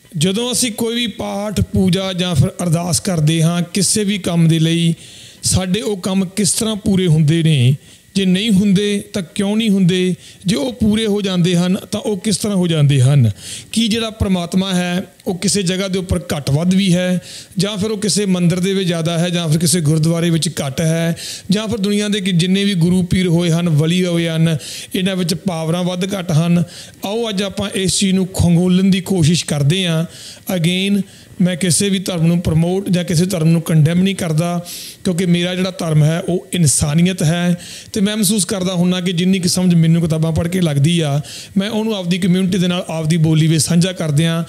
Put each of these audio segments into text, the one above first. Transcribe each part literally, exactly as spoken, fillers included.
ਜਦੋਂ ਅਸੀਂ ਕੋਈ ਵੀ ਪਾਠ ਪੂਜਾ ਜਾਂ ਫਿਰ ਅਰਦਾਸ ਕਰਦੇ ਹਾਂ ਕਿਸੇ ਵੀ ਕੰਮ ਦੇ ਲਈ, ਸਾਡੇ ਉਹ ਕੰਮ ਕਿਸ ਤਰ੍ਹਾਂ ਪੂਰੇ ਹੁੰਦੇ ਨੇ, ਜੇ ਨਹੀਂ ਹੁੰਦੇ ਤਾਂ ਕਿਉਂ ਨਹੀਂ ਹੁੰਦੇ, ਜੇ ਉਹ ਪੂਰੇ ਹੋ ਜਾਂਦੇ ਹਨ ਤਾਂ ਉਹ ਕਿਸ ਤਰ੍ਹਾਂ ਹੋ ਜਾਂਦੇ ਹਨ। ਕੀ ਜਿਹੜਾ ਪਰਮਾਤਮਾ ਹੈ ਉਹ ਕਿਸੇ ਜਗ੍ਹਾ ਦੇ ਉੱਪਰ ਘੱਟ ਵੱਧ ਵੀ ਹੈ, ਜਾਂ ਫਿਰ ਉਹ ਕਿਸੇ ਮੰਦਿਰ ਦੇ ਵਿੱਚ ਜ਼ਿਆਦਾ ਹੈ, ਜਾਂ ਫਿਰ ਕਿਸੇ ਗੁਰਦੁਆਰੇ ਵਿੱਚ ਘੱਟ ਹੈ, ਜਾਂ ਫਿਰ ਦੁਨੀਆ ਦੇ ਜਿੰਨੇ ਵੀ ਗੁਰੂ ਪੀਰ ਹੋਏ ਹਨ, ਵਲੀ ਹੋਏ ਹਨ, ਇਹਨਾਂ ਵਿੱਚ ਪਾਵਰਾਂ ਵੱਧ ਘੱਟ ਹਨ। ਆਓ ਅੱਜ ਆਪਾਂ ਇਸ ਚੀਜ਼ ਨੂੰ ਖੰਗੋਲਣ ਦੀ ਕੋਸ਼ਿਸ਼ ਕਰਦੇ ਹਾਂ। ਅਗੇਨ मैं किसी भी धर्म में प्रमोट या किसी धर्म में कंडैम नहीं करता, क्योंकि मेरा जिहड़ा धर्म है वो इंसानियत है। तो मैं महसूस करता हूँ कि जिन्नी कि समझ मैनूं किताबां पढ़ के लगती आ, मैं उन्होंने आपकी कम्यूनिटी के नाल आपकी बोली में साझा करदियां।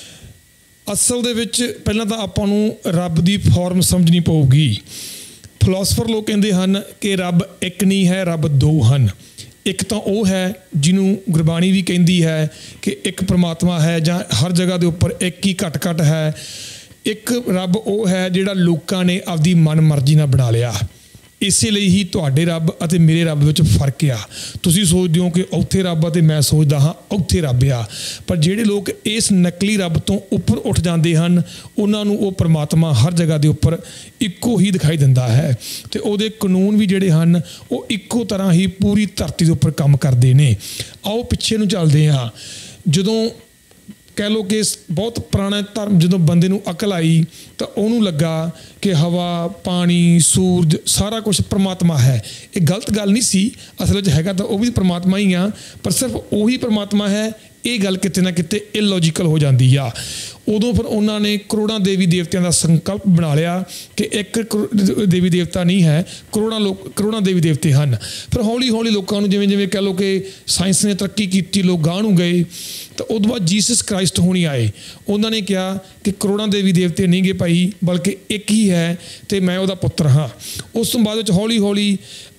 असल दे विच पहलां तां आपां नूं रब की फॉर्म समझनी पऊगी। फिलोसफर लोग कहते हैं कि रब एक नहीं है, रब दो हैं। एक तो वह है जिन्हों गुरबाणी भी कहती है कि एक परमात्मा है, जां हर जगह के उपर एक ही घट घट है। एक रब वह है जिहड़ा लोकां ने आपदी मन मर्जी नाल बना लिया। इसीलिए ही तुहाडे रब अते मेरे रब विच फर्क आ। तुसीं सोचदे हो कि उत्थे रब अते मैं सोचदा हाँ उत्थे रब आ, पर जिहड़े लोग इस नकली रब तो उपर उठ जाते हैं उन्हां नूं वो परमात्मा हर जगह के उपर इक्को ही दिखाई दिंदा है। तो उहदे कानून भी जिहड़े हैं वो इक्को तरह ही पूरी धरती के उपर काम करते हैं। आओ पिछे नूं चलदे हां। जदों कह लो कि बहुत पुराना धर्म जो बंदे नूं अकल आई तो उन्होंने लगा कि हवा पानी सूरज सारा कुछ परमात्मा है। ये गलत गल नहीं सी, असल में हैगा तो वह भी परमात्मा ही आ, पर सिर्फ उही परमात्मा है। ये गल किते ना किते इलॉजिकल हो जाती आ। उदों फिर उन्होंने करोड़ों देवी देवतियों का संकल्प बना लिया कि एक देवी देवता नहीं है, करोड़ों लोग करोड़ों देवी देवते हैं। फिर हौली हौली लोगों को जिमें जिमें कह लो कि साइंस ने तरक्की की, लोग गांह नूं गए, तो उस बाद जीसस क्राइस्ट होनी आए। उन्होंने कहा कि करोड़ों देवी देवते नहीं गए भाई, बल्कि एक ही है तो मैं उसका पुत्र हाँ। उस तो बाद हौली हौली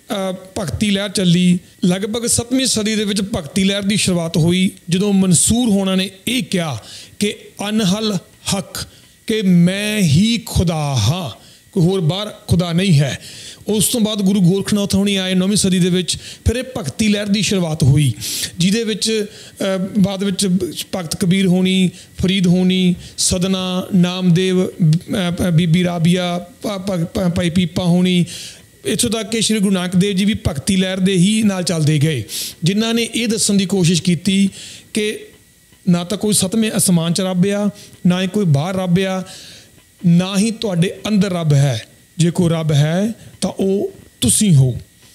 भगती लहर चली। लगभग सतवीं सदी दे विच भगती लहर की शुरुआत हुई जदों मंसूर होना ने यह कहा कि अनहल हक कि मैं ही खुदा हाँ, कोई होर बाहर खुदा नहीं है। उस तो बाद गुरु गोरखनाथ होनी आए नौवीं सदी दे विच। फिर एक भगती लहर की शुरुआत हुई जिहदे विच बाद विच भगत कबीर होनी, फरीद होनी, सदना, नामदेव, बीबी राबिया, भाई पीपा होनी, इत्थों तक कि श्री गुरु नानक देव जी भी भगती लहर दे ही नाल चलते गए, जिन्हों ने यह दसन की कोशिश की कि ना तो कोई सतवें आसमान च रब आ, ना ही कोई बाहर रब आ, ना ही तुहाडे अंदर रब है। जे कोई रब है तो वह तुसीं हो।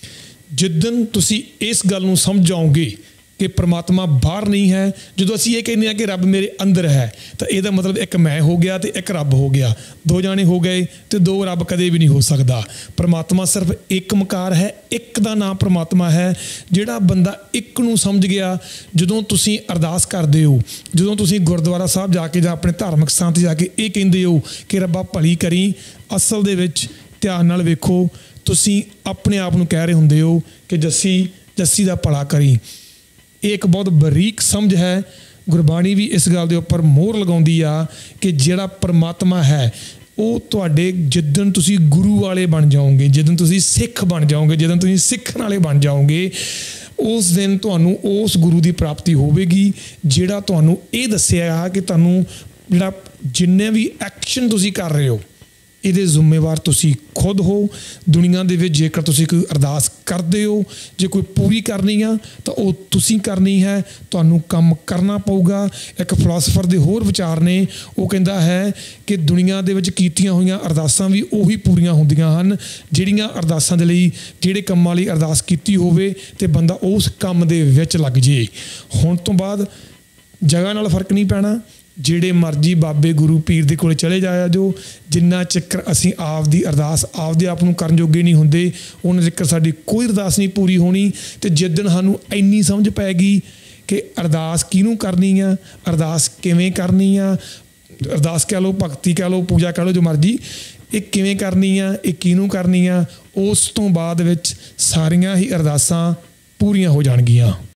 जिदन तुसी इस गल नूं समझ जाओगे कि परमात्मा बाहर नहीं है, जो असीं ये कहने कि रब मेरे अंदर है, तो यह मतलब एक मैं हो गया तो एक रब हो गया। दो जाने हो गए तो दो रब कदे भी नहीं हो सकता। परमात्मा सिर्फ एक मकार है, एक दा नाम परमात्मा है। जिहड़ा बंदा एक नूं समझ गया, जदों तुसीं अरदास करदे हो, जदों तुसीं गुरद्वारा साहब जाके जां अपने धार्मिक स्थान ते जाके ये कहंदे हो कि रब्बा भली करी, असल दे विच ध्यान नाल वेखो तुसीं अपने आप नूं कह रहे हुंदे हो कि जस्सी जस्सी दा भला करी। एक बहुत बरीक समझ है। गुरबाणी भी इस गल के उपर मोहर लगाउंदी आ कि जिहड़ा परमात्मा है वो तुहाडे जिदन तुसी गुरु वाले बन जाओगे, जिदन तुसी सिख बन जाओगे, जिदन तुसी सिखण वाले बन जाओगे, उस दिन तुहानूं उस गुरु की प्राप्ति होवेगी जिहड़ा तुहानूं ये दस्सिया कि तुहानूं जिहड़ा जिन्ने भी एक्शन तुसी कर रहे हो ये जिम्मेवार तुसी खुद हो। दुनिया दे विच जेकर तुसी कोई अरदास करते हो, जे कोई पूरी करनी आ तो वह तुसी करनी है, तुहानूं काम करना पऊगा। एक फिलोसफर दे होर विचार ने, वो कहता है कि दुनिया दे विच कीतियां होईयां अरदासां भी उही पूरीआं हुंदियां हन जिहड़ियां अरदासां दे लई जिहड़े कामां लई अरदास कीती होवे ते बंदा उस काम दे विच लग जे। हुण तो बाद जगह नाल फर्क नहीं पैना। ਜਿਹੜੇ मर्जी बाबे गुरु पीर ਦੇ ਕੋਲ चले जाया जो, जिन्ना चक्कर असीं आप दी अरदास आपदे आप नूं करन जोगे नहीं हुंदे, उन्ना चक्कर साडी कोई अरदास नहीं पूरी होनी। ते जिद्दन सानूं इन्नी समझ पैगी कि अरदास किहनूं करनी आ, अरदास किवें करनी आ, अरदास कह लो, भगती कह लो, पूजा कह लो, जो मर्जी, ये किवें करनी आ, ये किहनूं करनी आ, उस तो बाद विच सारियां ही अरदासां पूरीआं हो जाणगीआं।